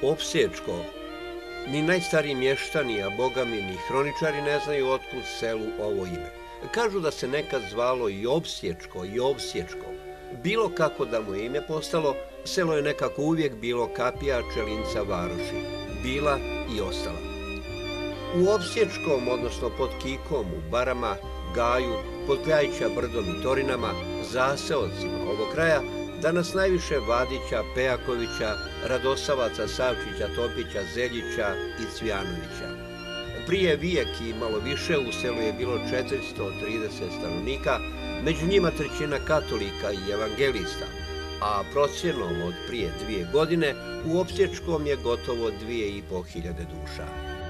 Opsječko, ni najstariji mještani, a bogami ni hroničari ne znaju otkud selu ovo ime. Kažu da se nekad zvalo Jovsječko, Jovsječko. Bilo kako da mu je ime postalo, selo je nekako uvijek bilo kapija Čelinca Varoši. Bila i ostala. U Opsječkom, odnosno pod Kikom, u Barama, Gaju, pod Kljajića brdom i Torinama, zaseocima ovog kraja, danas najviše Vadića, Pejakovića, Radosavaca, Savčića, Topića, Zeljića i Cvijanovića. Prije vijek i malo više u selu je bilo 430 stanovnika, među njima trećina katolika i evangelista, a procjenom od prije 2 godine u Opsječkom je gotovo 2500 duša.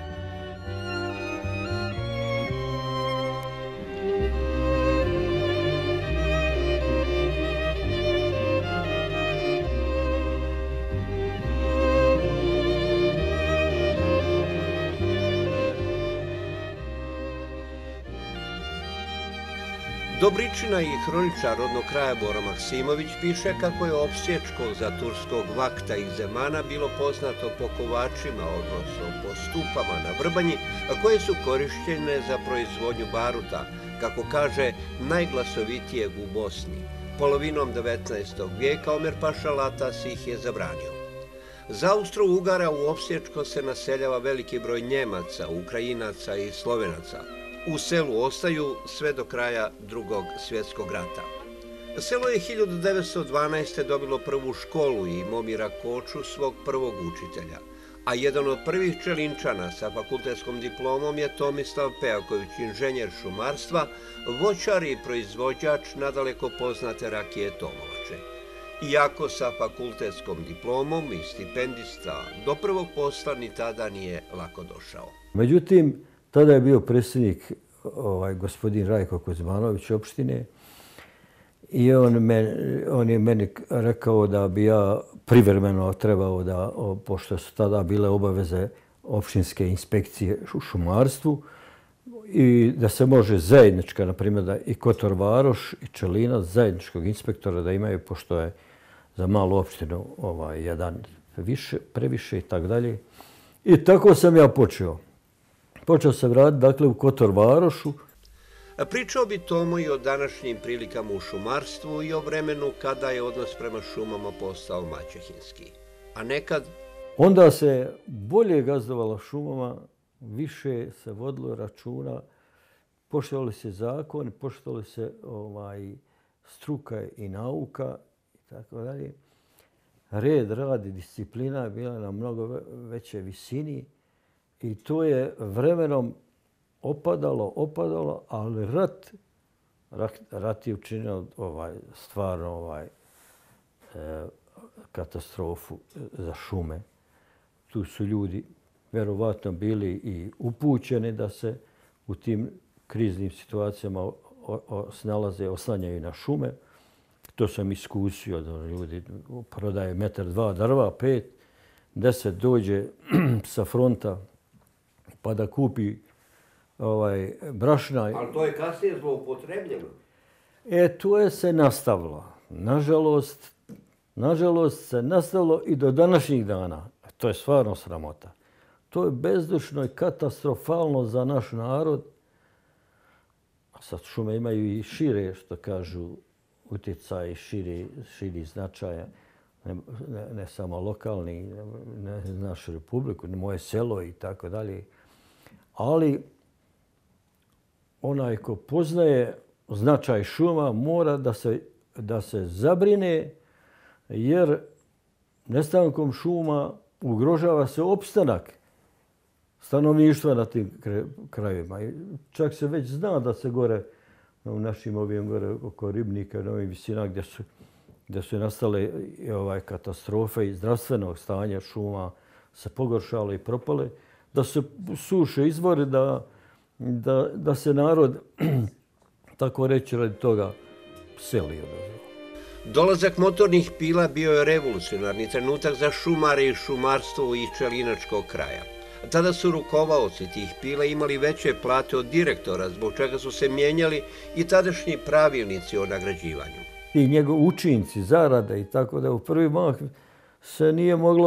Dobričina i hroničar rodnog kraja Boro Maksimović piše kako je Opsječko za turskog vakta iz Zemana bilo poznato po kovačima, odnosno po stupama na vrbanji, koje su korišćene za proizvodnju baruta, kako kaže, najglasovitijeg u Bosni. Polovinom 19. vijeka Omer Paša Latas ih je zabranio. Za Austro-Ugara u Opsječko se naseljava veliki broj Njemaca, Ukrajinaca i Slovenaca. U selu ostaju sve do kraja Drugog svjetskog rata. Selo je 1912. dobilo prvu školu i Momira Koču, svog prvog učitelja, a jedan od prvih Čelinčana sa fakultetskom diplomom je Tomislav Pejaković, inženjer šumarstva, voćar i proizvođač nadaleko poznate rakije Tomovače. Iako sa fakultetskom diplomom i stipendista, do prvog posla ni tada nije lako došao. Međutim, tada je bio predsjednik gospodin Rajko Kuzmanović opštine i on je meni rekao da bi ja privremeno trebao da, pošto su tada bile obaveze opštinske inspekcije u šumarstvu, i da se može zajednička, na primjer, da i Kotor Varoš i Čelinac zajedničkog inspektora da imaju, pošto je za malu opštinu jedan previše i tako dalje. I tako sam ja počeo. Počeo sam raditi, dakle, u Kotor Varošu. Pričao bi Tomo i o današnjim prilikama u šumarstvu i o vremenu kada je odnos prema šumama postao maćehinski. A nekad... Onda se bolje gazdovalo šumama, više se vodilo računa, poštovali se zakoni, poštovali se struka i nauka i tako dalje. Red, rad i disciplina je bila na mnogo veće visini. I to je vremenom opadalo, ali rat je učinio stvarno katastrofu za šume. Tu su ljudi vjerovatno bili i upućeni da se u tim kriznim situacijama snalaze, oslanjaju na šume. To sam iskusio da ljudi prodaje 1-2 drva, 5, 10 dođe sa fronta pa da kupi brašna. Ali to je kasnije zloupotrebljeno. To je se nastavilo. Nažalost se nastavilo i do današnjih dana. To je stvarno sramota. To je bezdušno i katastrofalno za naš narod. A sad šume imaju i šire, što kažu, utjecaj, širi značaja. Ne samo lokalni, ne našu republiku, ne moje selo i tako dalje. Ali onaj ko poznaje značaj šuma mora da se zabrine, jer nestankom šuma ugrožava se opstanak stanovništva na tim krajevima. Čak se već zna da se gore u našim ovim gore oko Ribnika, na ovim visinama gdje su nastale katastrofe i zdravstvenog stanja šuma se pogoršale i propale, da se suše izvori, da se narod, tako reći, radi toga seli. Dolazak motornih pila bio je revolucionarni trenutak za šumare i šumarstvo iz Čelinačkog kraja. Tada su rukovaoci tih pila imali veće plate od direktora, zbog čega su se mijenjali i tadašnji pravilnici o nagrađivanju. I njegov učinci, zarade i tako da u prvi mah se nije moglo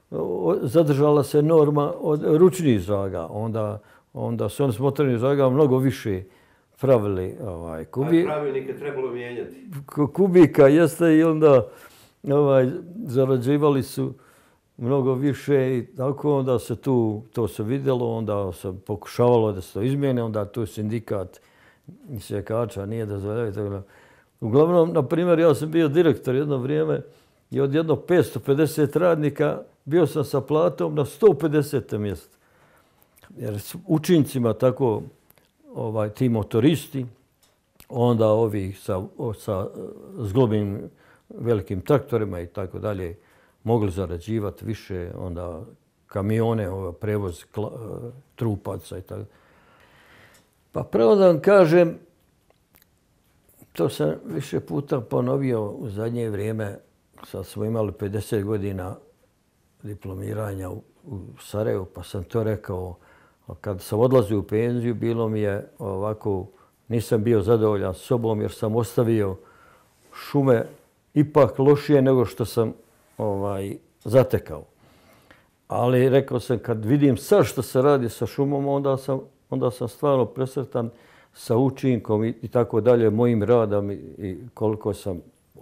zadržala se norma od ručnih žaga. Onda su oni s motornih žaga mnogo više pravili pravilnik je trebalo mijenjati. Kubika jeste i onda zarađivali su mnogo više i tako onda se to se vidjelo, onda se pokušavalo da se to izmijene, onda tu sindikat sjekača nije dozvoljavao. Uglavnom, na primjer, ja sam bio direktor jedno vrijeme i od jedno 550 radnika bio sam sa platom na 150. mjestu. Jer s učincima tako ti motoristi, onda ovi sa zglobnim velikim traktorima i tako dalje mogli zarađivati više, onda kamione, prevoz trupaca i tako. Pa pravo da vam kažem, to sam više puta ponovio u zadnje vrijeme, sad smo imali 50 godina diplomiranja u Sarajevu, pa sam to rekao. Kad sam odlazio u penziju, bilo mi je ovako, nisam bio zadovoljan s sobom jer sam ostavio šume ipak lošije nego što sam zatekao. Ali rekao sam, kad vidim sad što se radi sa šumom, onda sam stvarno presretan sa učinkom i tako dalje, mojim radom i koliko sam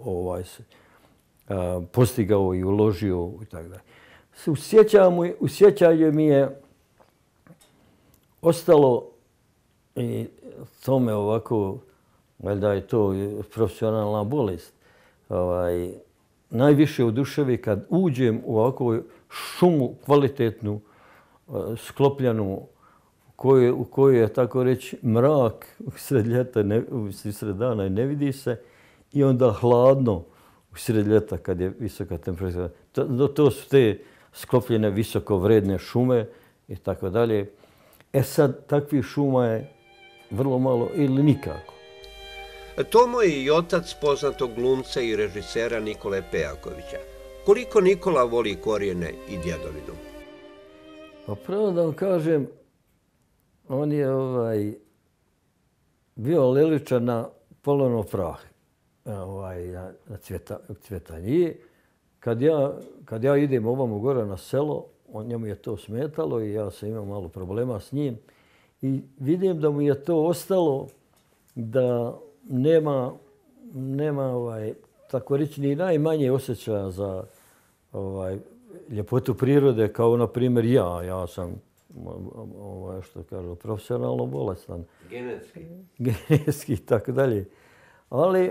postigao i uložio i tako dalje. U sjećanju mi je ostalo i tome ovako, valjda je to profesionalna bolest, najviše oduševi kad uđem u ovakvu šumu kvalitetnu, sklopljenu, u kojoj je tako reći mrak usred ljeta, usred dana i ne vidi se, i onda hladno usred ljeta kad je visoka temperatura. To su te sklopljene visoko vredne šume i tako dalje. Sad takvih šuma je vrlo malo ili nikako. Tomo je i otac poznatog glumca i režisera Nikole Pejakovića. Koliko Nikola voli korijene i djedovinu? Pa pravo da vam kažem, on je bio leličan na polovno prah, na cvjetanji. Kad ja idem ovamo gore na selo, njemu je to smetalo i ja sam imao malo problema s njim. I vidim da mu je to ostalo, da nema tako reći ni najmanje osjećaja za ljepotu prirode kao na primjer ja. Ja sam, što kažu, profesionalno bolestan. Genetski i tako dalje. Ali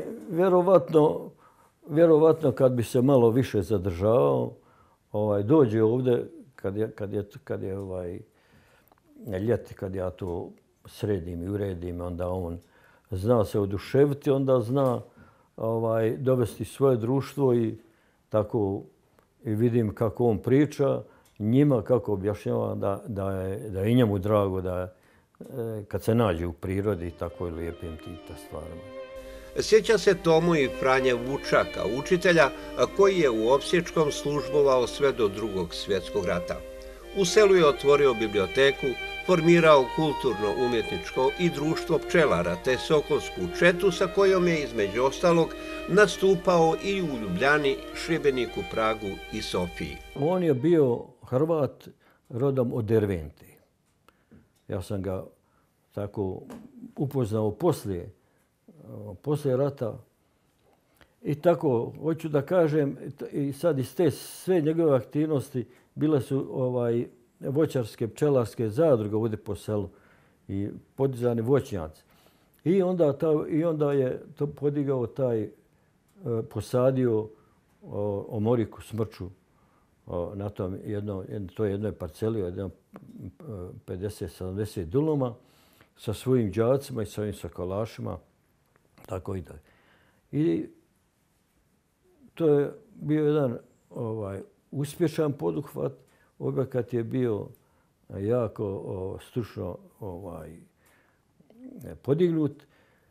vjerovatno kad bi se malo više zadržavao, dođe ovdje kad je ljeti, kad ja to sredim i uredim, onda on zna se oduševiti, onda zna dovesti svoje društvo i tako i vidim kako on priča, njima kako objašnjava da je i njemu drago da kad se nađe u prirodi i tako lijepim stvarima. Sjeća se Tomo i Franje Vučaka, učitelja koji je u Opsječkom službovao sve do Drugog svjetskog rata. U selu je otvorio biblioteku, formirao kulturno-umjetničko i društvo pčelara te Sokolsku četu sa kojom je između ostalog nastupao i u Ljubljani, Šibeniku, Pragu i Sofiji. On je bio Hrvat rodom od Dervente. Ja sam ga tako upoznao poslije rata. I tako, hoću da kažem, i sad iz te sve njegove aktivnosti bile su voćarske, pčelarske zadruge ovdje po selu i podizani voćnjaci. I onda je to podigao posadio omoriku smrču na tom jednoj parceli od 50-70 duluma sa svojim đacima i svojim sokolašima, tako i dalje. I to je bio jedan uspješan poduhvat. Objekat je bio jako stručno podignut.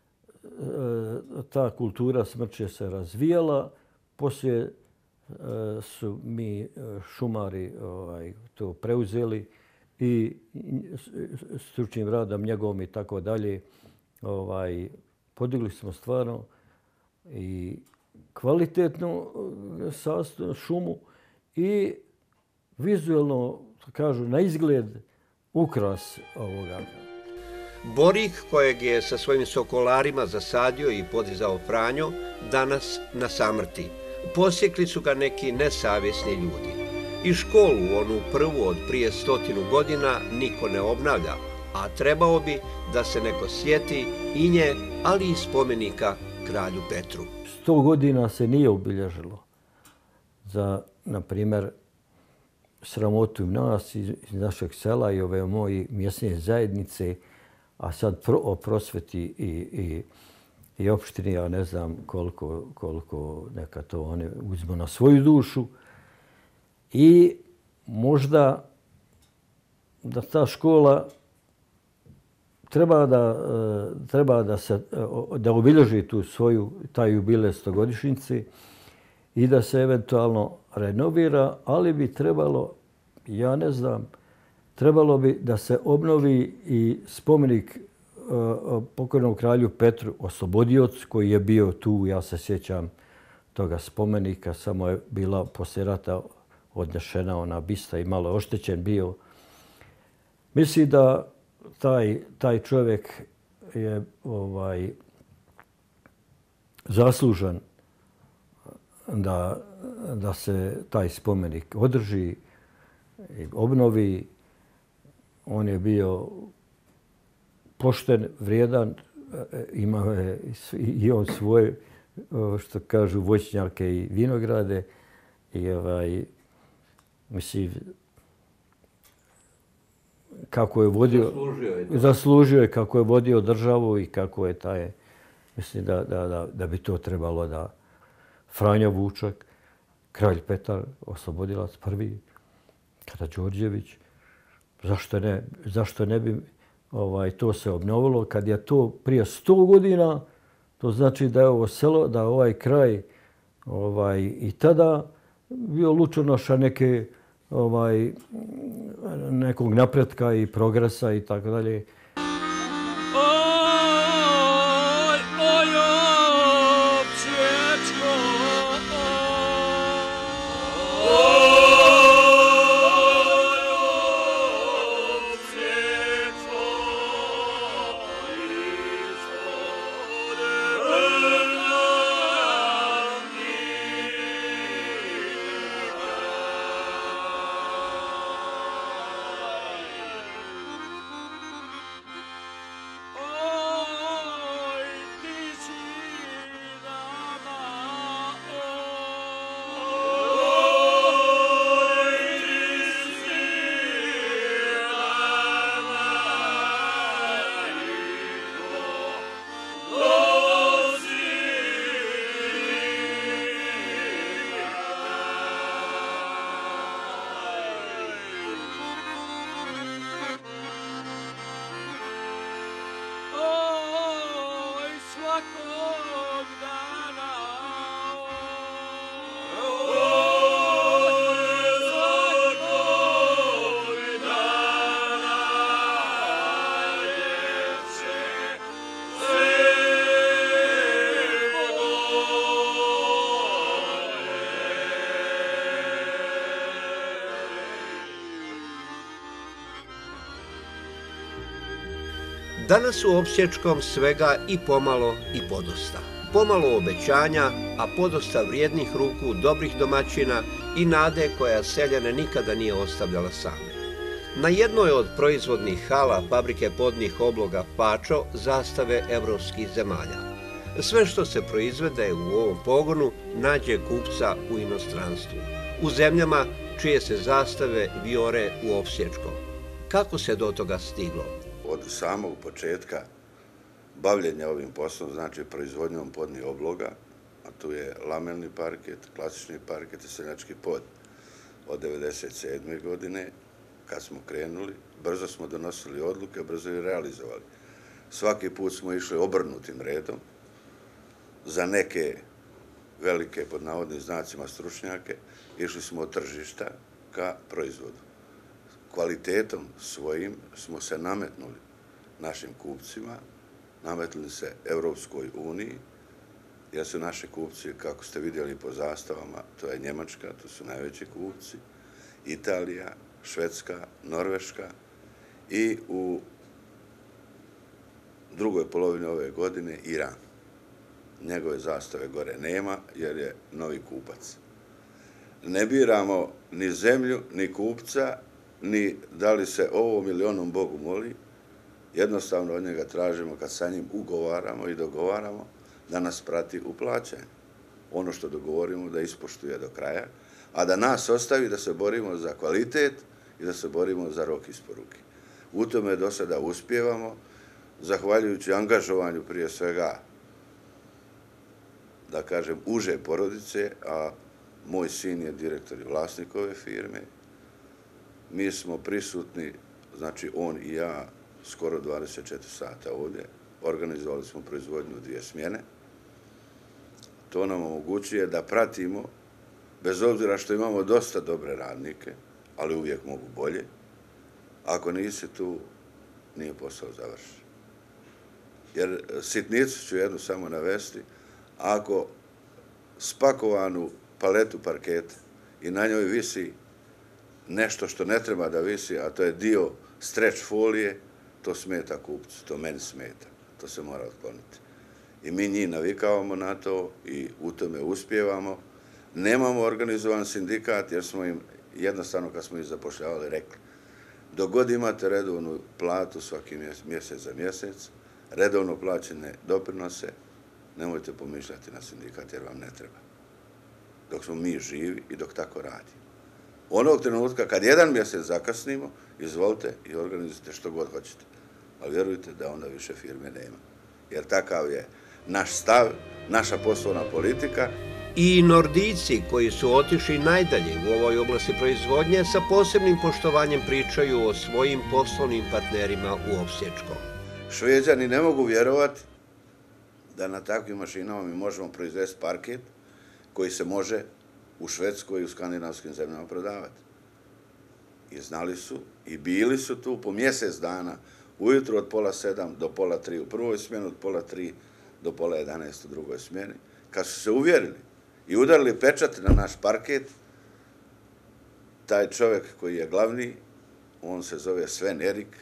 Ta kultura smrče se razvijala. Poslije su mi šumari to preuzeli i stručnim radom njegovom i tako dalje podigli smo stvarno i kvalitetnu šumu i vizualno, kažu, na izgled ukras ovoga. Borik, kojeg je sa svojim sokolarima zasadio i podizao Franjo, danas na samrti. Posjekli su ga neki nesavjesni ljudi. I školu, onu prvu od prije 100 godina, niko ne obnavlja, a trebao bi da se neko sjeti i nje, ali i spomenika kralju Petru. 100 godina se nije obilježilo za, na primjer, sramotu nas iz našeg sela i ove moje mjesne zajednice, a sad o prosveti i opštini, ja ne znam koliko neka to one uzmu na svoju dušu. I možda da ta škola treba da obilježi taj jubilej 100-godišnjice i da se eventualno renovira, ali bi trebalo, ja ne znam, trebalo bi da se obnovi i spomenik pokojnom kralju Petru Oslobodiocu, koji je bio tu, ja se sjećam toga spomenika, samo je bila poslije rata odnešena ona bista i malo oštećen bio. Mislim da taj čovjek je zaslužan da se taj spomenik održi i obnovi. On je bio pošten, vrijedan, imao je i on svoje, što kažu, voćnjake i vinograde. I mislim, kako je vodio, zaslužio je kako je vodio državu i kako je taj, mislim da bi to trebalo da Franjo Vučak, kralj Petar, oslobodilac prvi, Karađorđević, zašto ne bi to se obnovilo? Kad je to prije 100 godina, to znači da je ovo selo, da je ovaj kraj i tada bio lučonoša nekog napretka i progresa i tako dalje. Danas u Opsječkom svega i pomalo i podosta. Pomalo obećanja, a podosta vrijednih ruku, dobrih domaćina i nade koja seljane nikada nije ostavljala same. Na jednoj od proizvodnih hala fabrike podnih obloga Pačo zastave evropskih zemalja. Sve što se proizvede u ovom pogonu nađe kupca u inostranstvu, u zemljama čije se zastave vijore u Opsječkom. Kako se do toga stiglo? Od samog početka bavljenja ovim poslom, znači proizvodnjom podnih obloga, a tu je lamelni parket, klasični parket i seljački pod. Od 1997. godine, kad smo krenuli, brzo smo donosili odluke, brzo i realizovali. Svaki put smo išli obrnutim redom. Za neke velike, pod navodnim znacima, stručnjake, išli smo od tržišta ka proizvodu. Kvalitetom svojim smo se nametnuli našim kupcima, nametnuli se Evropskoj uniji, jer su naši kupci, kako ste vidjeli po zastavama, to je Njemačka, to su najveći kupci, Italija, Švedska, Norveška i u drugoj polovini ove godine Iran. Njegove zastave gore nema jer je novi kupac. Ne biramo ni zemlju, ni kupca, ni da li se ovom ili onom Bogu moli. Jednostavno od njega tražimo kad sa njim ugovaramo i dogovaramo da nas prati u plaćanju. Ono što dogovorimo da ispoštuje do kraja, a da nas ostavi da se borimo za kvalitet i da se borimo za rok isporuke. U tome do sada uspijevamo, zahvaljujući angažovanju prije svega, da kažem, uže porodice, a moj sin je direktor i vlasnik ove firme. Mi smo prisutni, znači on i ja, skoro 24 sata ovdje. Organizovali smo proizvodnju u 2 smjene. To nam omogućuje da pratimo, bez obzira što imamo dosta dobre radnike, ali uvijek mogu bolje. Ako nisi tu, nije posao završen. Jer sitnicu ću jednu samo navesti. Ako spakovanu paletu parketa i na njoj visi nešto što ne treba da visi, a to je dio stretch folije, to smeta kupcu, to meni smeta. To se mora otkloniti. I mi njih navikavamo na to i u tome uspijevamo. Nemamo organizovan sindikat jer smo im jednostavno kad smo ih zapošljavali rekli dok god imate redovnu platu svaki mjesec za mjesec, redovno plaćene doprinose, nemojte pomišljati na sindikat jer vam ne treba. Dok smo mi živi i dok tako radimo. Onog trenutka kad jedan mjesec zakasnimo, izvolite i organizujte što god hoćete. Ali vjerujte da onda više firme nema. Jer takav je naš stav, naša poslovna politika. I Nordijci koji su otišli najdalje u ovoj oblasti proizvodnje sa posebnim poštovanjem pričaju o svojim poslovnim partnerima u Opsječkom. Šveđani ne mogu vjerovati da na takvim mašinama mi možemo proizvesti parket koji se može u Švedskoj i u skandinavskim zemljama prodavati. I znali su i bili su tu po mjesec dana, ujutro od 6:30 do 2:30 u prvoj smjeni, od 9:30 do 10:30 u drugoj smjeni. Kad su se uvjerili i udarili pečat na naš parket, taj čovjek koji je glavni, on se zove Sven Erik,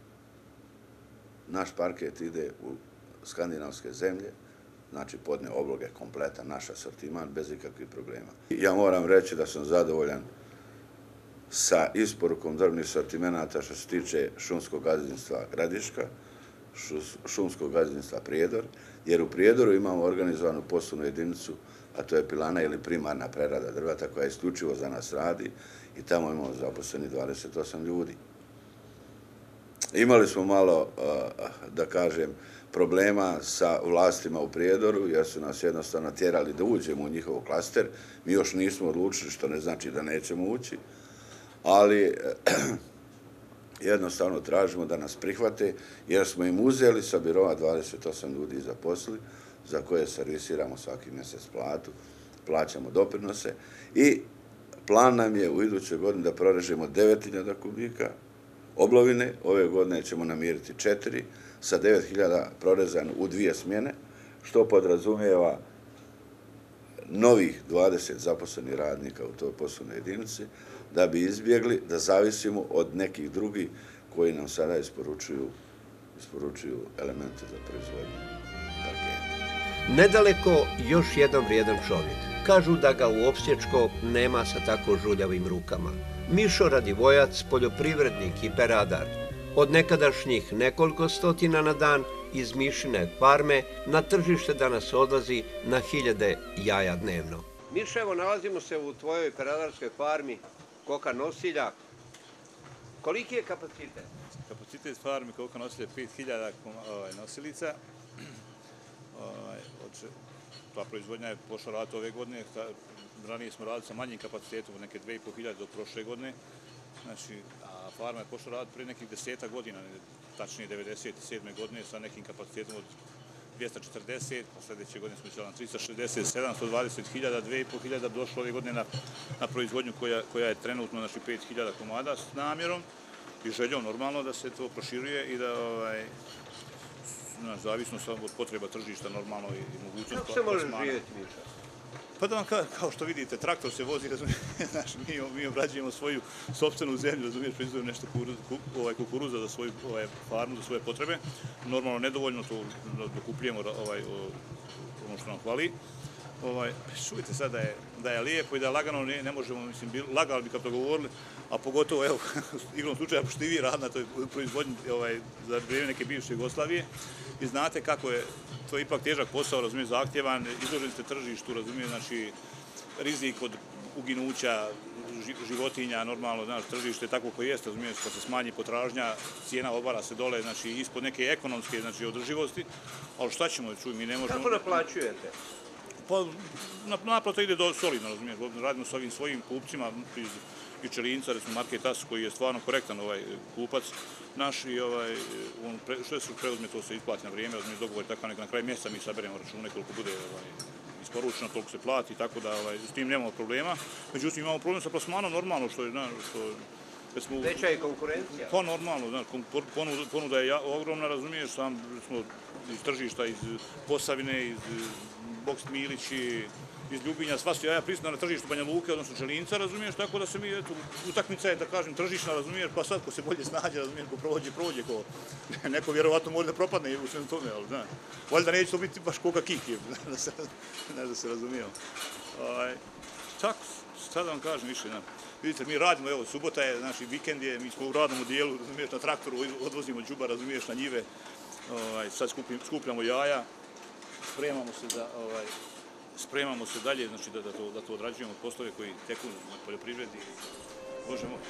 naš parket ide u skandinavske zemlje, znači podne obloge kompletan naš asortiman bez ikakvih problema. Ja moram reći da sam zadovoljan sa isporukom drvnih sortimenata što se tiče šumskog gazdinstva Gradiška, šumskog gazdinstva Prijedor, jer u Prijedoru imamo organizovanu poslovnu jedinicu, a to je pilana ili primarna prerada drveta koja isključivo za nas radi i tamo imamo zaposleni 28 ljudi. Imali smo malo, da kažem, problema sa vlastima u Prijedoru, jer su nas jednostavno tjerali da uđemo u njihov klaster. Mi još nismo odlučili, što ne znači da nećemo ući, ali jednostavno tražimo da nas prihvate, jer smo im uzeli sa biroa 28 ljudi zaposlili, za koje servisiramo svaki mjesec platu, plaćamo doprinose i plan nam je u idućoj godini da prorežemo 9.000 kubika oblovine, ove godine ćemo namiriti 4, sa 9.000 prorezano u 2 smjene, što podrazumijeva novih 20 zaposlenih radnika u toj poslovnoj jedinici, da bi izbjegli da zavisimo od nekih drugih koji nam sada isporučuju elemente za proizvodnju parketa. Nedaleko još jedan vrijedan čovjek. Kažu da ga u Opsječko nema sa tako žuljavim rukama. Mišo Radivojac, poljoprivrednik i peradar. Od nekadašnjih nekoliko stotina na dan iz Mišine farme na tržište danas odlazi na 1000 jaja dnevno. Mišo, evo nalazimo se u tvojoj peradarskoj farmi koka nosilja. Koliki je kapacitet? Kapacitet farme koka nosilja je 5000 nosilica. Ta proizvodnja je pošla raditi ove godine. Ranije smo radili sa manjim kapacitetom, neke 2500 do prošle godine. Znači, a farma je pošla raditi prije nekih 10 godina, tačnije 97. godine, sa nekim kapacitetom od 240, a sljedeće godine smo išli na 360, 720.000, 2500 došlo ove godine na proizvodnju koja je trenutno, znači 5000 komada s namjerom i željom normalno da se to proširuje i da zavisno od potreba tržišta normalno i mogućnost. Kako se može živjeti, Miša? Pa da vam kao što vidite, traktor se vozi, razumiješ, znači, mi obrađujemo svoju sopstvenu zemlju, razumiješ, proizvodimo nešto kukuruza za svoju farmu, za svoje potrebe. Normalno nedovoljno, to dokupljujemo ono što nam hvali. Čujte sad da je lijepo i da je lagano, ne možemo, mislim, lagali bi kad to govorili, a pogotovo, evo, igrom slučaja, pošto i vi rad na toj proizvodnji za vrijeme neke bivše Jugoslavije i znate kako je to ipak težak posao, razumije, zahtjevan, izloženi ste tržištu, razumije, znači, rizik od uginuća životinja, normalno, znaš, tržište je tako koje jeste, razumije, kad se smanji potražnja, cijena obara se dole, znači, ispod neke ekonomske, znači, održivosti, ali šta ćemo, čuj, mi ne možemo... Kako naplaćujete? Pa, naplata ide do solidno, razumije, radimo s ovim svojim kupcima iz Čelinca, recimo Market As, koji je stvarno korektan kupac naš i što se preuzme, to se isplati na vrijeme, razumije, dogovor, tako na kraju mjeseca mi saberemo račune koliko bude isporučeno, toliko se plati, tako da s tim nemamo problema. Međutim, imamo problem sa plasmanom, normalno, što je, veća je konkurencija? Pa normalno, znaš, ponuda je ogromna, razumiješ, sam smo iz tržišta, iz Posavine, iz Bokst Milići, iz Ljubinja, sva su jaja prisutna na tržištu Banja Luke, odnosno Čelinca, razumiješ, tako da se mi, eto, utakmica je, da kažem, tržišna, razumiješ, pa sad ko se bolje snađe, razumiješ, ko prođe, ko neko vjerovatno može da propadne u svem tome, ali, znaš, valjda neće to biti baš koga kiki, znaš da se razumijemo. Tako, sad da vam kažem više, znaš. Vidite, mi radimo, evo, subota je, znači, vikend je, mi smo u radnom dijelu, razumiješ, na traktoru, odvozimo đubar, razumiješ, na njive, sad skupljamo jaja, spremamo se dalje, znači da to odrađujemo poslove koji teku na poljoprivredi. Bože moj.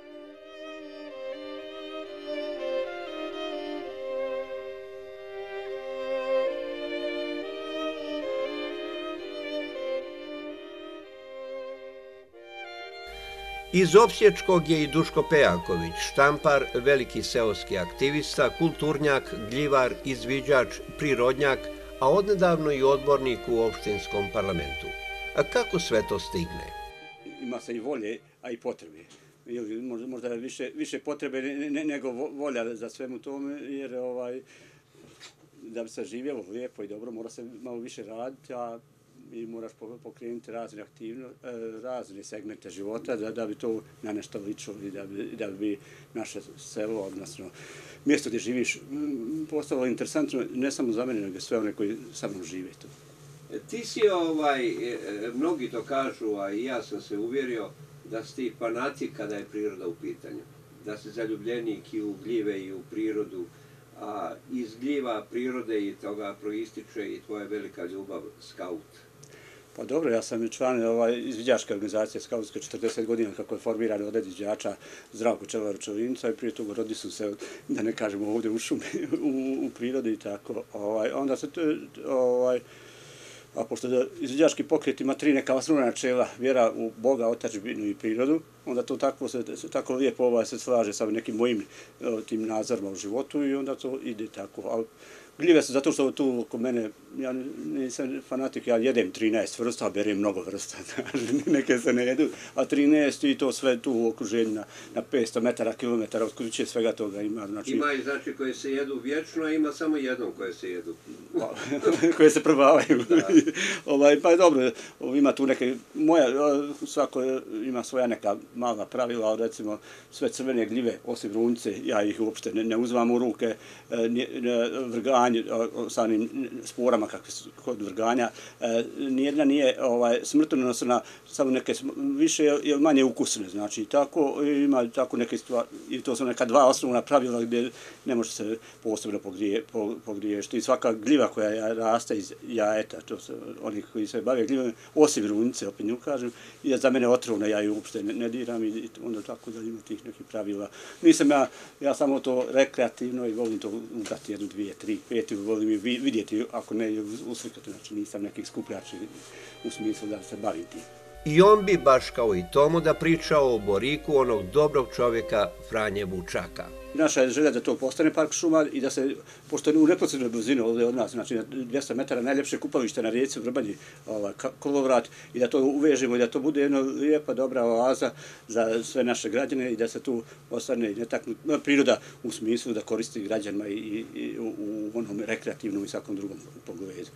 Iz Opsječkog je i Duško Pejaković, štampar, veliki seoski aktivista, kulturnjak, gljivar, izviđač, prirodnjak, a odnedavno i odbornik u opštinskom parlamentu. A kako sve to stigne? Ima se i volje, a i potrebe. Možda više potrebe nego volja za svemu tome, jer da bi se živjelo lijepo i dobro, mora se malo više raditi, a i moraš pokrenuti razne segmente života da bi to na nešto ličilo i da bi naše selo, odnosno mjesto gdje živiš, postalo interesantno ne samo za mene, nego sve one koji sa mnom žive tu. Ti si, mnogi to kažu, a i ja sam se uvjerio, da si ti fanatik kada je priroda u pitanju. Da si zaljubljenik i u gljive i u prirodu, a iz gljiva prirode i toga proističe i tvoja velika ljubav, skaut. Pa dobro, ja sam član izviđačke organizacije skautske 40 godina kako je formiran od izviđača Zdravko Čelar Čelinca i prije toga rodili su se, da ne kažemo ovdje u šumi, u prirodi i tako. Onda se a pošto izviđački pokret ima 3 neka osnovna načela, vjera u Boga, otadžbinu i prirodu, onda to tako lijepo se slaže sa nekim mojim tim nazorima u životu i onda to ide tako. Gljive su zato što tu oko mene, ja nisam fanatik, ja jedem 13 vrsta, a berem mnogo vrsta, neke se ne jedu, a 13 i to sve tu u okruženju na 500 metara, kilometara od kuće, svega toga ima. Ima i znači koje se jedu vječno, a ima samo jednom koje se jedu. Koje se probavaju. Pa dobro, ima tu neke, svako ima svoja neka mala pravila, recimo sve crvene gljive, osim runce, ja ih uopšte ne uzvam u ruke, vrganje, sa onim sporama kakve su kod vrganja, nijedna nije smrtonosna, samo neke više ili manje ukusne, znači tako ima tako neke stvari, i to su neka 2 osnovna pravila gdje ne može se posebno pogriješiti. I svaka gljiva koja raste iz jajeta, to su oni koji se bave gljivama, osim runice, opet nju kažem, je za mene otrovna, ja ju uopšte ne diram i onda tako da ima tih nekih pravila. Nisam ja samo to rekreativno i volim to ubrati 1, 2, 3, 5, volim je vidjeti, ako ne uslikati, znači nisam neki skupljač u smislu da se bavim tim. I on bi, baš kao i Tomu, da pričao o Boriku onog dobrog čovjeka Franje Vučaka. Naša je želja da to postane park šuma i da se, pošto je u neposrednoj blizini ovdje od nas, znači na 200 metara najljepše kupalište na rijeci u Vrbanji, kolovrat, i da to uvežemo i da to bude jedna lijepa, dobra oaza za sve naše građane i da se tu ostane priroda u smislu da koristi građanima i u onom rekreativnom i svakom drugom pogledu.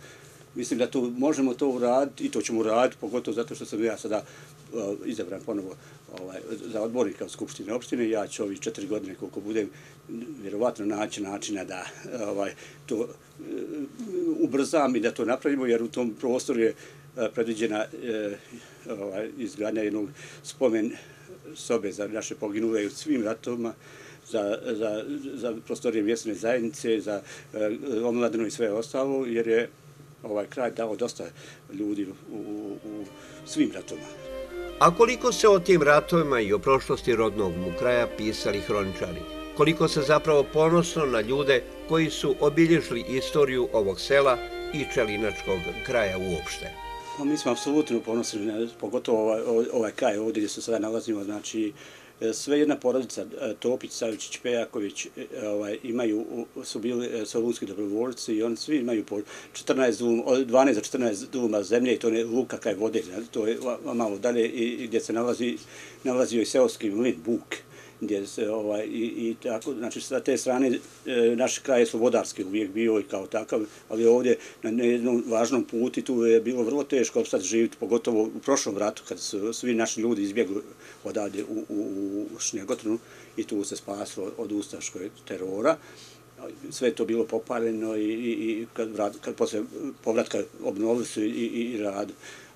mislim da možemo to uraditi i to ćemo uraditi, pogotovo zato što sam ja sada izabran ponovo za odbornika u Skupštine opštine. Ja ću ovih 4 godine koliko budem vjerovatno naći načina da to ubrzam i da to napravimo, jer u tom prostoru je predviđena izgradnja jednog spomen sobe za naše poginule u svim ratovima, za prostorije mjesne zajednice, za omladinu i sve ostalo, jer je ovaj kraj dao dosta ljudi u svim ratovima. A koliko se o tim ratovima i o prošlosti rodnog mu kraja pisali hroničari? Koliko se zapravo ponosno na ljude koji su obilježili istoriju ovog sela i Čelinačkog kraja uopšte? Mi smo apsolutno ponosni, pogotovo ovaj kraj ovdje gdje se sada nalazimo, znači sve jedna porodica, Topić, Savičić, Pejaković, su bili solunski dobrovoljci i oni svi imaju po 12 do 14 duma zemlje i to ne luka kaj vode, to je malo dalje i gdje se nalazio i seoski mlin, Buk, gdje se i tako, znači sa te strane naš kraj je slobodarski uvijek bio i kao takav, ali ovdje na jednom važnom putu tu je bilo vrlo teško opstati živjeti, pogotovo u prošlom ratu kad su svi naši ljudi izbjegli odavdje u Šnjegotinu i tu se spaslo od ustaškog terora. Sve je to bilo popaljeno i kad posle povratka obnovili su i rad.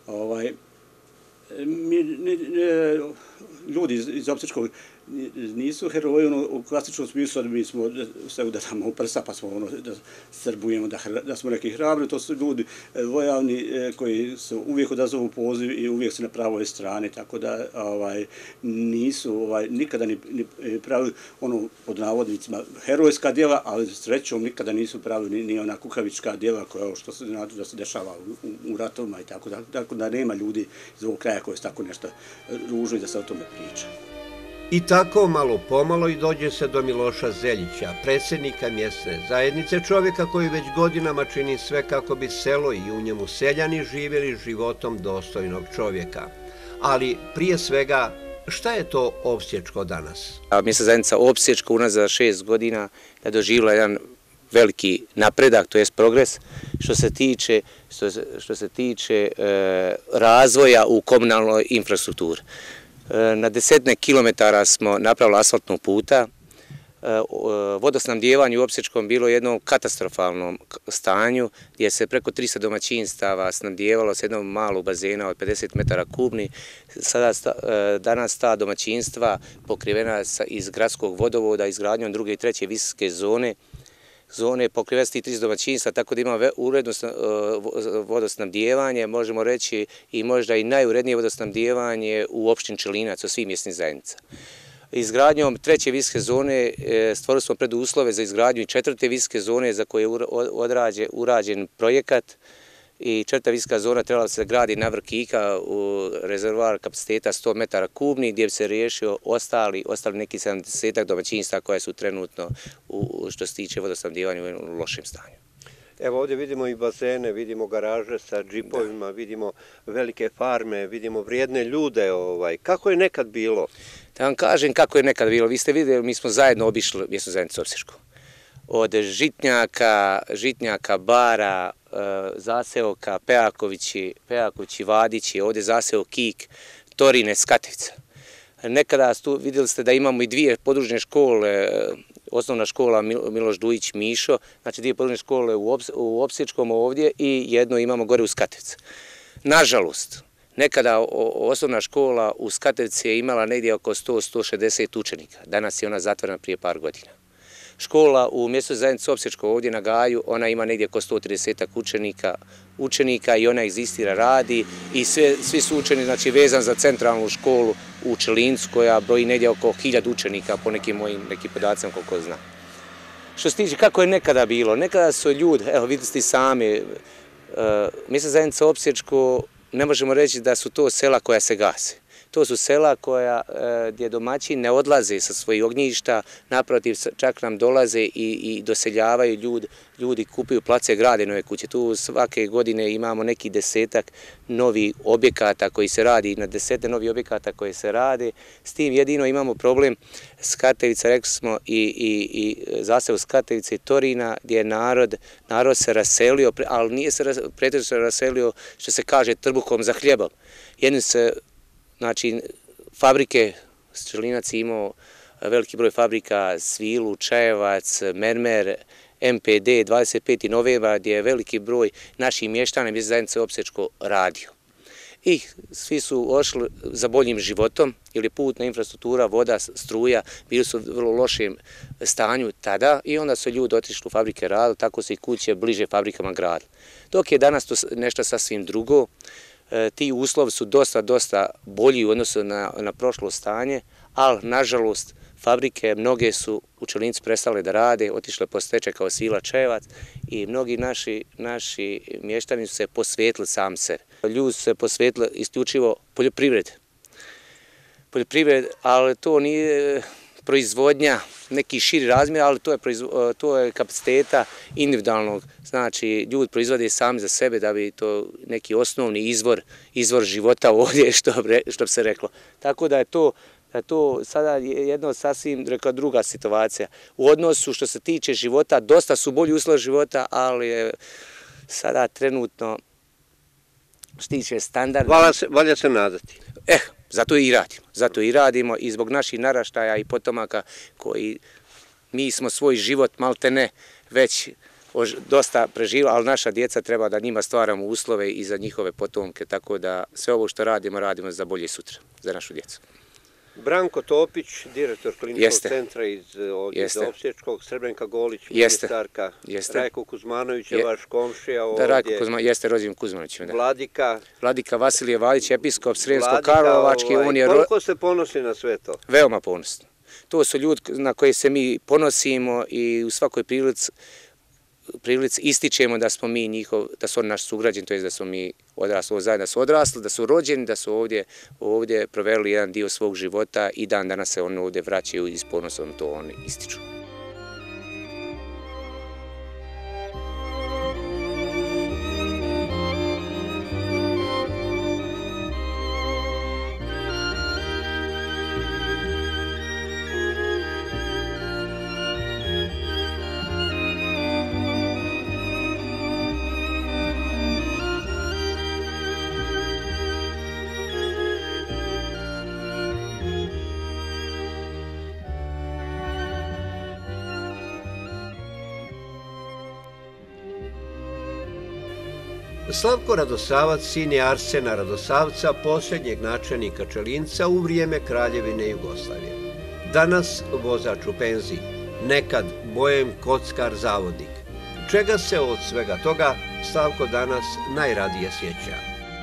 Ljudi iz Opsečkog nisu heroji u klasičnom smislu da mi smo se udaramo u prsa pa smo da srbujemo, da smo neki hrabri. To su ljudi vojavni koji se uvijek odazovu poziv i uvijek su na pravoj strani, tako da nisu nikada ni pravili pod navodnicima herojska djela, ali srećom nikada nisu pravili ni ona kukavička djela koja što se zna da se dešava u ratovima i tako da nema ljudi iz ovog kraja koji su tako nešto ružno i da se o tome priča. I tako malo pomalo i dođe se do Miloša Zeljića, predsjednika mjesne zajednice, čovjeka koji već godinama čini sve kako bi selo i u njemu seljani živjeli životom dostojnog čovjeka. Ali prije svega, šta je to Opsječko danas? Mjesna zajednica Opsječko unazad 6 godina je doživjela jedan veliki napredak, to jest progres, što se tiče razvoja u komunalnoj infrastrukturi. Na 10 kilometara smo napravili asfaltnog puta. Vodosnabdijevanje u Opsječkom bilo u jednom katastrofalnom stanju gdje se preko 300 domaćinstava snabdijevalo s jednog malog bazena od 50 metara kubni. Danas ta domaćinstva pokrivena iz gradskog vodovoda, izgradnjom druge i treće visoke zone pokrivesti 30 domaćinstva, tako da ima uredno vodosnabdijevanje, možemo reći i možda i najurednije vodosnabdijevanje u opštini Čelinac, u svim mjesnim zajednica. Izgradnjom treće visoke zone stvorili smo preduslove za izgradnju i četvrte visoke zone za koje je urađen projekat i četvrta visoka zona trebala se gradi na vrh Kika u rezervoar kapaciteta 100 metara kubni gdje bi se riješio ostali neki 70 domaćinstva koja su trenutno što se tiče vodosnabdijevanja u lošem stanju. Evo ovdje vidimo i bazene, vidimo garaže sa džipovima, vidimo velike farme, vidimo vrijedne ljude. Kako je nekad bilo? Da vam kažem kako je nekad bilo. Vi ste vidjeli, mi smo zajedno obišli mjesnu zajednicu Opsječku. Od Žitnjaka, Bara, zaseoka, Pejakovići, Vadići, ovdje zaseo Kik, Torine, Skativca. Nekada vidjeli ste da imamo i dvije podružne škole, osnovna škola Miloš Dujić Mišo, znači dvije podružne škole u Opsječkom ovdje i jedno imamo gore u Skativcu. Nažalost, nekada osnovna škola u Skativci je imala negdje oko 100-160 učenika, danas je ona zatvorena prije par godina. Škola u mjesnoj zajednici Opsječko ovdje na Gaju, ona ima negdje oko 130 učenika i ona egzistira, radi i svi su učeni, znači vezan za centralnu školu u Čelincu koja broji negdje oko 1000 učenika po nekim mojim podacima koliko znam. Što se tiče kako je nekada bilo, nekada su ljudi, evo vidite ste sami, mjesna zajednica Opsječko ne možemo reći da su to sela koja se gase. To su sela gdje domaćini ne odlaze sa svojih ognjišta, naprotiv čak nam dolaze i doseljavaju ljudi kupuju place, grade nove kuće. Tu svake godine imamo neki 10-ak novih objekata koji se radi, na 10 novih objekata koji se rade. S tim jedino imamo problem Skatevica, rekli smo, i zasev Skatevice i Torina, gdje je narod se raselio, ali nije se pretežno raselio, što se kaže, trbuhom za hljebom. Jedni se, znači, fabrike, Strelinac je imao veliki broj fabrika, Svilu, Čajevac, Mermer, MPD, 25. novembra, gdje je veliki broj naših mještana iz zajednice Opsečko radio. I svi su ošli za boljim životom, jer je putna infrastruktura, voda, struja, bili su u vrlo lošem stanju tada i onda su ljudi otišli u fabrike radili, tako se i kuće bliže fabrikama gradili. Dok je danas to nešto sasvim drugo, ti uslovi su dosta bolji u odnosu na prošlo stanje, ali nažalost fabrike mnoge su u Čelincu prestale da rade, otišle po stečaj kao Svila, Čajevac i mnogi naši mještani su se posvetili sam sebi. Ljudi su se posvetili isključivo poljoprivredi, ali to nije proizvodnja neki širi razmjer, ali to je kapaciteta individualnog. Znači, ljudi proizvode sami za sebe da bi to neki osnovni izvor života ovdje, što bi se reklo. Tako da je to sada jedno sasvim druga situacija. U odnosu što se tiče života, dosta su bolji uslovi života, ali je sada trenutno što se tiče standarda. Valja se nadati. Zato i radimo i zbog naših naraštaja i potomaka koji mi smo svoj život maltene već dosta preživjeli, ali naša djeca treba da njima stvaramo uslove i za njihove potomke, tako da sve ovo što radimo za bolje sutra, za našu djecu. Branko Topić, direktor kliničkog centra iz Opsečkog, Srebrnka Golić, ministarka, Rajko Kuzmanović je vaš komšija ovdje. Rajko Kuzmanović, jeste rođen Kuzmanovićem. Vladika Vasilije Valić, episkop Sremsko-Karlovački. Koliko ste ponosni na sve to? Veoma ponosni. To su ljudi na koje se mi ponosimo i u svakoj prilici ističemo da smo mi da su oni naši sugrađani, to je da smo mi odrasli zajedno, da su odrasli, da su rođeni, da su ovdje proveli jedan dio svog života i dan danas se oni ovdje vraćaju i s ponosom to oni ističu. Slavko Radosavac, sin je Arsena Radosavca, posljednjeg načelnika Čelinca u vrijeme Kraljevine Jugoslavije. Danas vozač u penziji, nekad bojem kockar zavodnik. Čega se od svega toga Slavko danas najradije sjeća?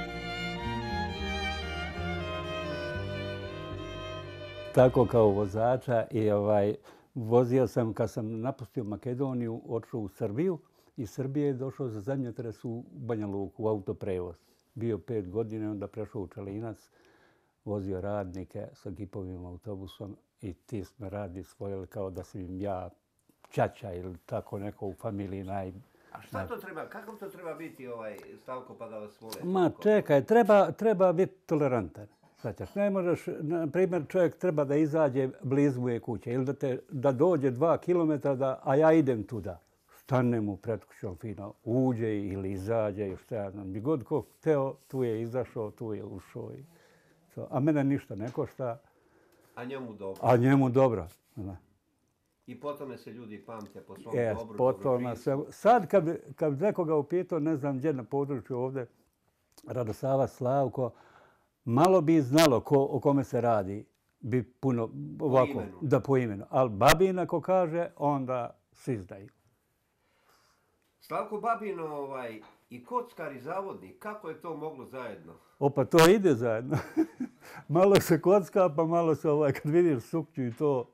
Tako kao vozača i vozio sam kad sam napustio Makedoniju, otišao u Srbiju. Iz Srbije je došao za zemljotres u Banja Luku, u autoprevoz. Bio 5 godina, onda prešao u Čelinac, vozio radnike sa gipovim autobusom i ti smo radi svojili kao da sam im ja ćaća ili tako neko u familiji A šta to treba, kakav to treba biti Slavko pa da vas vole? Ma čekaj, treba biti tolerantan. Ne možeš, na primjer, čovjek treba da izađe blizu moje kuće ili da dođe 2 kilometra, a ja idem tuda. Stane mu pred kućom fino, uđe ili izađe i šta ja znam. Gdje god ko hteo, tu je izašao, tu je ušao. A mene ništa ne košta. A njemu dobro. A njemu dobro. I po tome se ljudi pamte po svom dobru, dobročinstvu. Sad kad nekoga upitao, ne znam gdje na području ovdje, Radosavac, Slavko, malo bi znalo o kome se radi. Bi puno ovako, da po imenu. Ali Babin ako kaže, onda svi znaju. Slavko Babino i kockar i zavodnik, kako je to moglo zajedno? Opa, to ide zajedno. Malo se kocka, pa malo se kad vidiš suknju i to.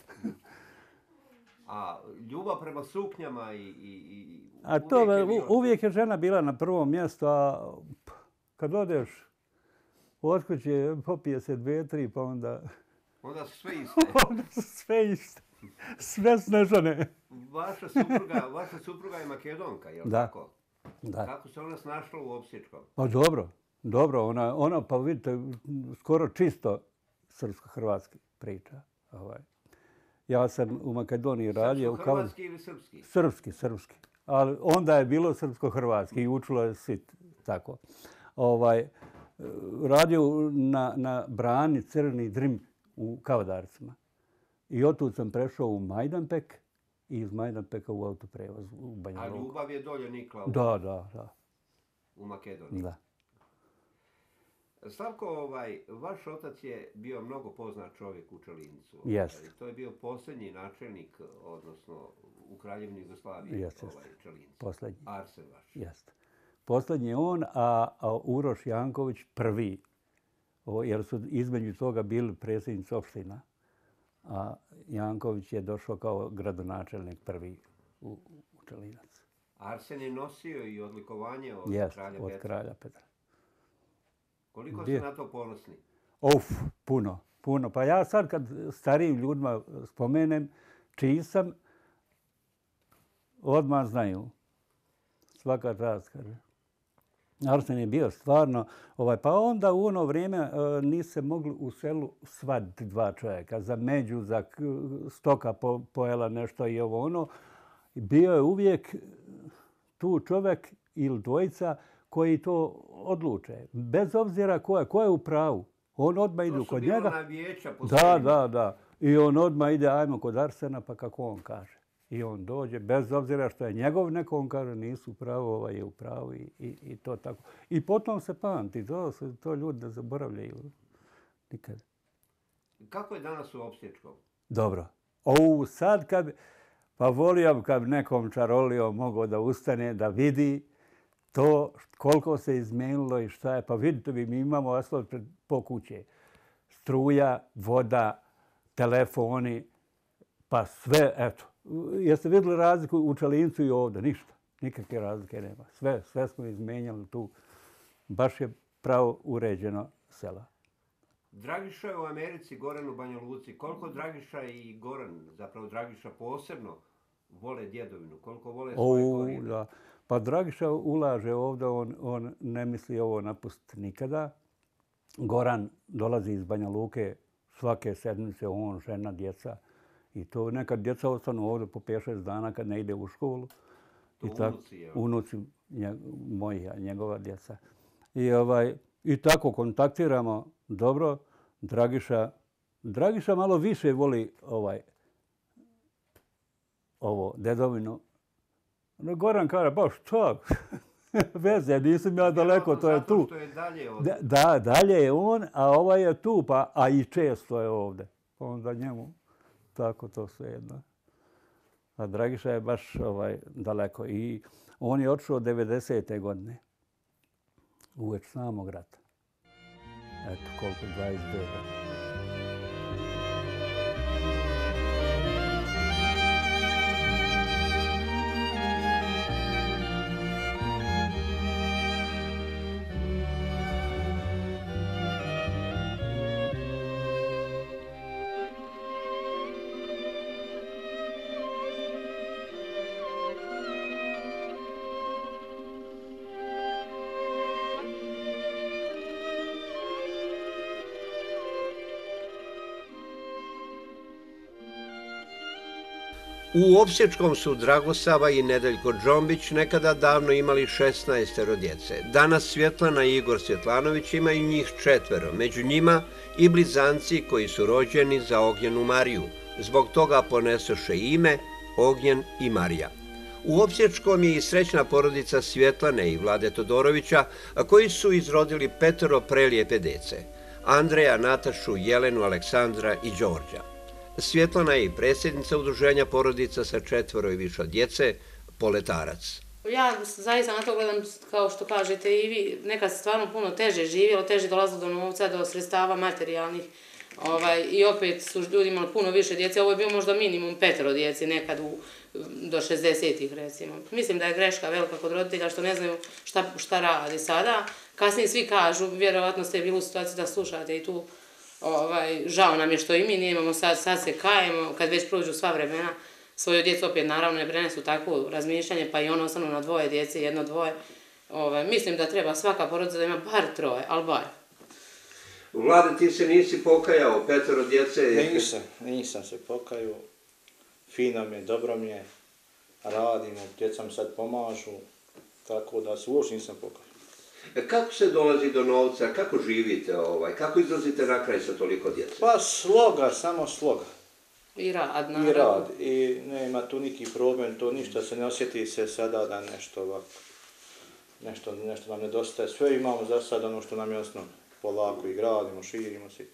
A ljubav prema suknjama i a to uvijek je žena bila na prvom mjestu, a kad odeš od kuće popije se 2-3, pa onda... Onda su sve iste. Onda su sve iste. Sve Snežane. Vaša supruga je Makedonka, je li Da. tako? Da. Kako se ona snašla u Opsječkom? Pa dobro, ona pa vidite, skoro čisto srpsko-hrvatski priča. Ja sam u Makedoniji radio... Srpsko-hrvatski ili srpski? Srpski. Ali onda je bilo srpsko-hrvatski i učilo je svi tako. Radio na brani Crni Drim u Kavadarcima. I otud sam prešao u Majdanpek i iz Majdanpeka u autoprevoz u Banja A Luku. Ljubav je dolje nikla Da. u Makedoniji. Da. Slavko, vaš otac je bio mnogo poznat čovjek u Čelincu. Jest. To je bio posljednji načelnik, odnosno u Kraljevini Jugoslaviji, Jest. Čelincu. Posljednji. Arsen vaš. Jest. Posljednji je on, a Uroš Janković prvi. Jer su između toga bili predsjednici opština. A Janković je došao kao gradonačelnik prvi u Čelinac. Arsen je nosio i odlikovanje od kralja Petra. Od kralja Petra. Koliko ste na to ponosni? Puno. Pa ja sad kad starijim ljudima spomenem čiji sam, odmah znaju. Svaka čast, kaže. Arsen je bio stvarno, pa onda u ono vrijeme nisu se mogli u selu svaditi 2 čovjeka. Za među, za stoka pojela nešto i ovo ono. Bio je uvijek tu čovjek ili dvojica koji to odluče. Bez obzira ko je u pravu. On odmah ide kod njega. To su bila na vijeća po Da. I on odmah ide, ajmo kod Arsena, pa kako on kaže. I on dođe, bez obzira što je njegov, neko on kaže nisu u pravu, ovaj je u pravu i to tako. I potom se pamti, to ljudi ne zaboravljaju nikad. Kako je danas u Opsječkom? Dobro. Sad pa volio kad nekom čarolio mogao da ustane, da vidi to koliko se izmijenilo i šta je. Pa vidite vi, mi imamo asfalt po kuće. Struja, voda, telefoni, pa sve, eto. Jeste vidjeli razliku u Čelincu i ovdje? Ništa. Nikakve razlike nema. Sve smo izmijenjali tu. Baš je pravo uređeno sela. Dragiša je u Americi, Goran u Banja Luci. Koliko Dragiša i Goran, zapravo Dragiša posebno, vole djedovinu? Koliko vole svoje korijene? Da. Pa Dragiša ulaže ovdje, on ne misli ovo napustiti nikada. Goran dolazi iz Banja Luke svake sedmice, on, žena, djeca. I to nekad djeca ostanu ovdje po 5-6 dana kad ne ide u školu. Unuci moji, njegova djeca. I tako kontaktiramo dobro. Dragiša malo više voli ovo dedovinu. Goran kaže, baš šta? Veze, nisam ja daleko, to je tu. Zato što je dalje ovdje. Da, dalje je on, a ovaj je tu, a i često je ovdje. Onda njemu tako to sve jedno. A Dragiša je baš daleko. I on je otišao 90. godine. Uveć samog rata. Eto, koliko, 22 godine. U Opsječkom su Dragosava i Nedeljko Džombić nekada davno imali 16 djece. Danas Svjetlana i Igor Svjetlanović imaju njih 4, među njima i blizanci koji su rođeni za Ognjenu Mariju. Zbog toga ponesoše ime Ognjen i Marija. U Opsječkom je i srećna porodica Svjetlane i Vlade Todorovića, koji su izrodili 5 prelijepe dece. Andreja, Natašu, Jelenu, Aleksandra i Đorđa. Svjetlana je i predsjednica udruženja porodica sa 4 i više djece, Poletarac. Ja zaista na to gledam, kao što kažete i vi, nekad se stvarno puno teže živjelo, teže dolazilo do novca, do sredstava materijalnih. I opet su ljudi imali puno više djece. Ovo je bio možda minimum 5 djece nekad do 60-ih recimo. Mislim da je greška velika kod roditelja što ne znaju šta radi sada. Kasnije svi kažu, vjerovatno ste bili u situaciji da slušate i tu, žao nam je što i mi nemamo sad se kajemo, kad već prođu sva vremena, svoju djecu opet naravno ne prenesu takvo razmišljanje, pa i ono ostanu na 2 djece, 1-2. Mislim da treba svaka porodica da ima bar 3, ali bar. Vlade, ti se nisi pokajao, 5 djece? Nisam se pokajao. Fino mi je, dobro mi je, radimo, djeca mi sad pomažu, tako da se uopšte nisam pokajao. Kako se dolazi do novca, kako živite, kako izlazite na kraj sa toliko djece? Pa sloga, samo sloga. I rad, naravno. I rad, i nema tu neki problem, to ništa se ne osjeti se sada da nešto ovako, nešto nam nedostaje. Sve imamo za sad ono što nam je osnovno. Polako i gradimo, širimo se.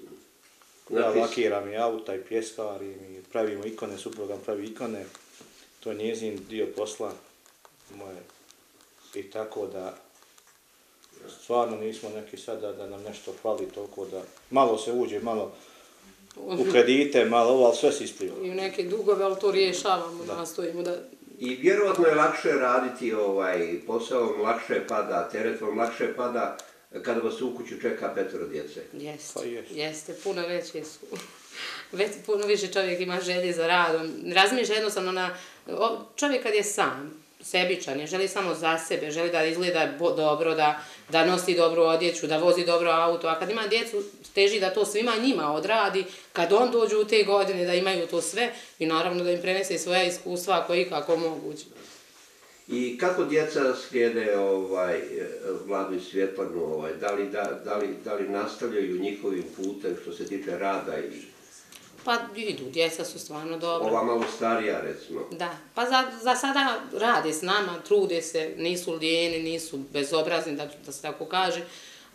Ja lakiram i auta i pjeskarim i pravimo ikone, supruga pravi ikone. To je njezin dio posla moje. I tako da stvarno nismo neki sad da nam nešto hvali toliko da malo se uđe, malo u kredite, malo ovo, ali sve se ispliva. I u neke dugove, ali to rješavamo, nastojimo da... I vjerovatno je lakše raditi posao, vam lakše pada, teret vam lakše pada kada vas u kuću čeka 5 djece. Jeste, puno veće su. Puno više čovjek ima želje za radom. Razmišlja jednostavno čovjek kad je sam, sebičan je, želi samo za sebe, želi da izgleda dobro, da nosi dobru odjeću, da vozi dobro auto, a kad ima djecu, teži da to svima njima odradi, kad on dođu u te godine da imaju to sve i naravno da im prenese svoja iskustva ako je ikako moguće. I kako djeca slijede Vladu i Svjetlanu, da li nastavljaju njihovim putem što se tiče rada i... Pa idu, djeca su stvarno dobra. Ova malo starija, recimo. Da, pa za sada rade s nama, trude se, nisu lijeni, nisu bezobrazni, da se tako kaže,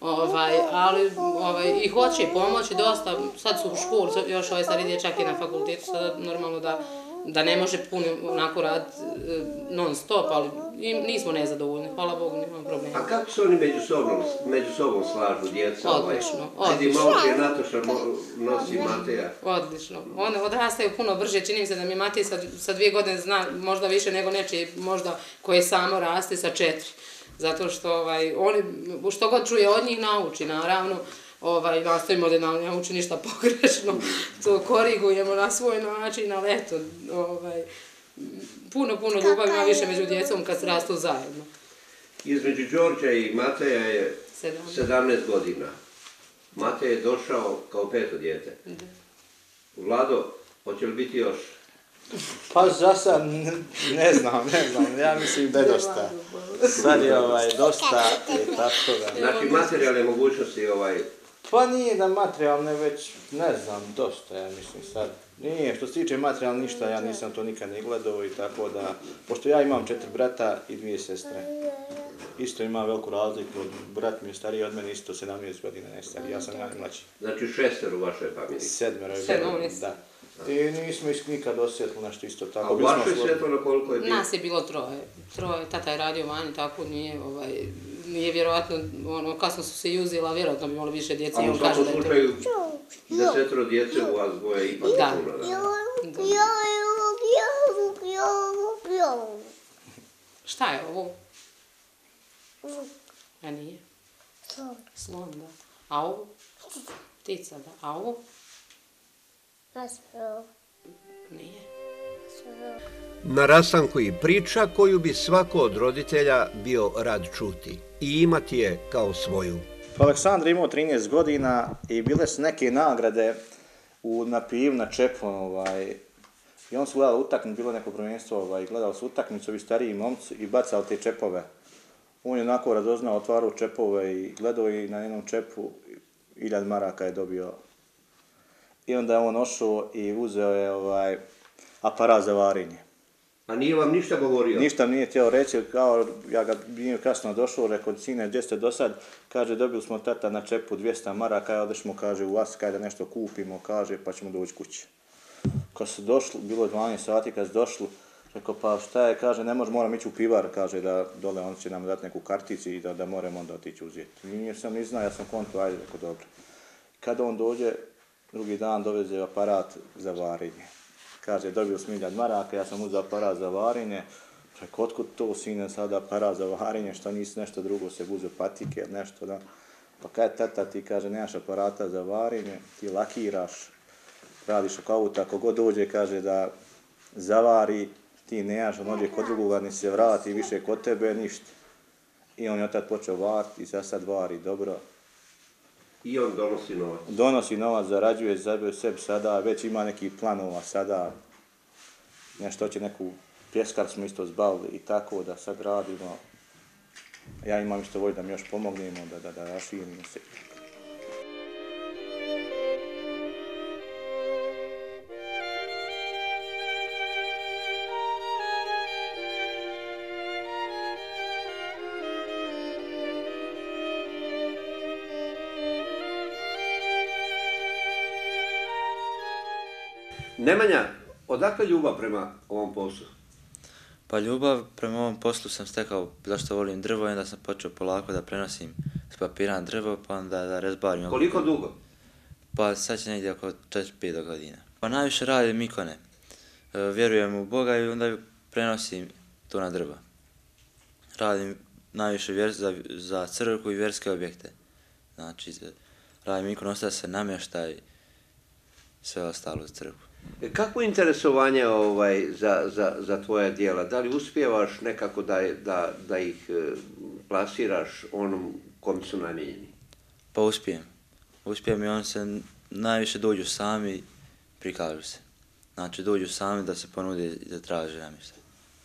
ali i hoće pomoći dosta, sad su u školu, još ovaj stari dječak je na fakultetu, sada normalno da ne može puno onako raditi non stop, ali nismo nezadovoljni, hvala Bogu, nemamo problema. A kako se oni među sobom slažu, djeca? Odlično. Ajde, malo je Nataša nosi Mateja. Odlično. One odrastaju puno brže, čini mi se da mi Matej sa 2 godine zna možda više nego nečije, možda koje samo raste sa 4. Zato što oni, što god čuje od njih nauči, naravno. Nastavimo da nam ne uči ništa pogrešno, to korigujemo na svoj način, ali eto, puno ljubavi ima više među djecom kad rastu zajedno. Između Đorđa i Mateja je 17 godina. Matej je došao kao 5 dijete. Vlado, hoće li biti još? Pa za sad ne znam, ja mislim da je dosta. Sad je dosta i tako da... Znači materijalne mogućnosti Pa nije da materijalne, već ne znam, dosta ja mislim sad. Nije, što se tiče materijalne ništa, ja nisam to nikad ne gledao i tako da... Pošto ja imam 4 brata i 2 sestre. Isto ima veliku razliku, brat mi je stariji od mene, isto 17 godina ne stariji, ja sam najmlađi. Znači 6 u vašoj familiji? 7, da. I nismo nikad osjetili nešto isto tako. A u vašoj Svjetlana koliko je bilo? Nas je bilo 3. Tata je radio vani, tako nije vjerovatno, kasno su se juzila, vjerojatno bi imalo više djece. A u svakom slučaju 10 djece u vas dvoje ipak puno, da? Šta je ovo? A nije? Slon, da. A ovo? Ptica, da. A ovo? Nije. Na rastanku i priča koju bi svako od roditelja bio rad čuti i imati je kao svoju. Aleksandar imao 13 godina i bile su neke nagrade na pivu, na čepu. I on su gledali utakmicu, bilo neko prvenstvo, gledali su utakmicu, ovi stariji momci i bacali te čepove. On je onako radoznao, otvarao čepove i gledao i na jednom čepu 1000 maraka je dobio. I onda je on ošao i uzeo je aparat za varenje. A nije vam ništa govorio? Ništa nije htio reći, kao ja ga bio kasno došao, rekao, sine, gdje ste do sad? Kaže, dobili smo tata na čepu 200 maraka, odešmo, kaže, u vas, kada nešto kupimo, kaže, pa ćemo doći kući. Kad su došli, bilo je 12 sati, kad su došli, rekao, pa šta je, kaže, ne može, moram ići u pivar, kaže, da dole on će nam dati neku karticu i da moramo onda otići uzeti. Nije sam ni znao, ja sam kontu, ajde, rekao, dobro. Kada on dođe, drugi dan doveze aparat za varenje. Kaže, dobio sam 1000 maraka, ja sam uzeo aparat za varenje. Rekao, otkud to, sine, sada aparat za varenje, što nisi nešto drugo, se uzeo patike ili nešto, da. Pa kaj, tata, ti, kaže, nemaš aparata za varenje, ti lakiraš, radiš oko auta, ako god dođe, kaže, da zavari, ti nemaš, on ođe kod drugoga, ni se vrati, više kod tebe, ništa. I on je tad počeo variti i sad vari dobro. I on donosi novac. Donosi novac, zarađuje za sebi sada, već ima nekih planova sada, nešto će neku pjeskar smo isto zbavili i tako da sad radimo. Ja imam isto volju da mi još pomognemo, da raširimo se. Nemanja, odakle ljubav prema ovom poslu? Pa ljubav prema ovom poslu sam stekao zašto volim drvo i onda sam počeo polako da prenosim s papira na drvo pa onda da rezbarim. Koliko dugo? Pa sad će negdje oko 4-5 godina. Pa najviše radim ikone. Vjerujem u Boga i onda prenosim to na drvo. Radim najviše za crkvu i vjerske objekte. Znači, radim ikonostase, namještaj, sve ostalo za crkvu. Kako je interesovanje za tvoja djela? Da li uspijevaš nekako da ih plasiraš onom kom su namijenjeni? Pa uspijem. Uspijem i on se najviše dođu sami, prikažu se. Znači dođu sami da se ponude i da traže namještaj.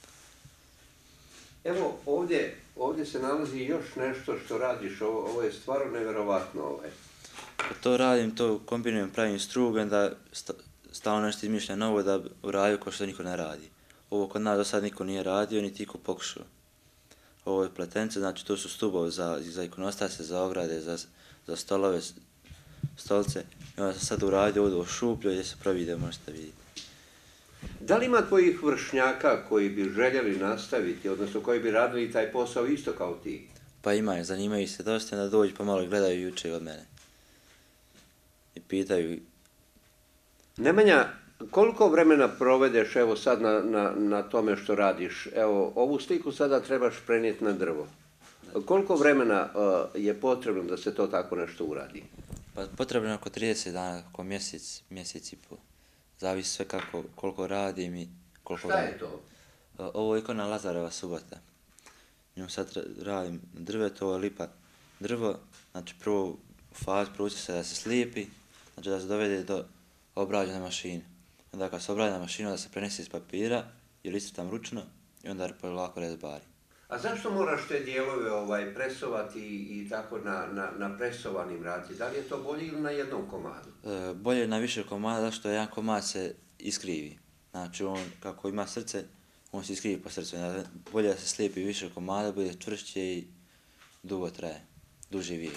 Evo ovdje se nalazi još nešto što radiš, ovo je stvarno nevjerovatno. Pa to radim, to kombinujem, pravim strugen da stalno nešto izmišljam novo da uradio ko što niko ne radi. Ovo kod nas do sad niko nije radio, niti iko pokušao. Ovo je pletence, znači to su stubovi za ikonostase, za ograde, za stolove, stolce. I onda sam sad uradio ovdje u šuplju gdje se pravi da možete vidjeti. Da li ima tvojih vršnjaka koji bi željeli nastaviti, odnosno koji bi radili taj posao isto kao ti? Pa imaju, zanimaju se dosta da dođu pa malo gledaju juče od mene. I pitaju. Nemanja, koliko vremena provedeš evo sad na tome što radiš? Evo, ovu sliku sada trebaš prenijeti na drvo. Koliko vremena je potrebno da se to tako nešto uradi? Pa potrebno je oko 30 dana, oko mjesec i pol. Zavisi sve koliko radim i koliko Šta je to? Ovo je ikona Lazareva subota. Njom sad radim drveto, ovo je lipa drvo. Znači prvo fazu prouči se da se slijepi, znači da se dovede do obrađene mašine. Onda kad se obrađena mašina da se prenese iz papira ili iscrtam ručno i onda polako rezbari. A zašto moraš te dijelove presovati i tako na presovanim raditi? Da li je to bolje ili na jednom komadu? Bolje na više komada, zašto jedan komad se iskrivi. Znači on kako ima srce, on se iskrivi po srcu. Bolje da se slijepi više komada, bude čvršće i dugo traje, duži vijek.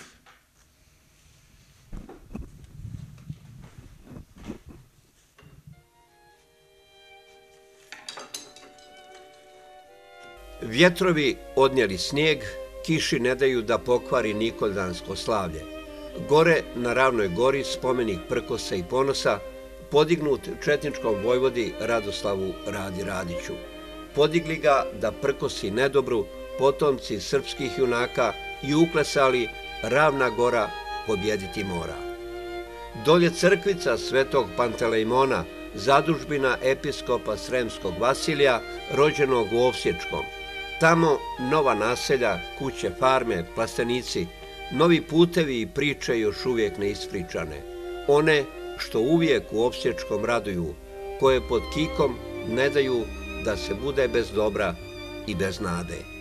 Vjetrovi odnijeli snijeg, kiši ne daju da pokvari nikoldansko slavlje. Gore na Ravnoj gori spomenik prkosa i ponosa, podignut četničkom vojvodi Radoslavu Radi Radiću. Podigli ga da prkosi nedobru potomci srpskih junaka i uklesali Ravna gora pobjediti mora. Dolje crkvica svetog Pantelejmona, zadužbina episkopa Sremskog Vasilija, rođenog u Ovsječkom. Tamo nova naselja, kuće, farme, plastenici, novi putevi i priče još uvijek neispričane. One što uvijek u Ovsječkom raduju, koje pod kikom ne daju da se bude bez dobra i bez nade.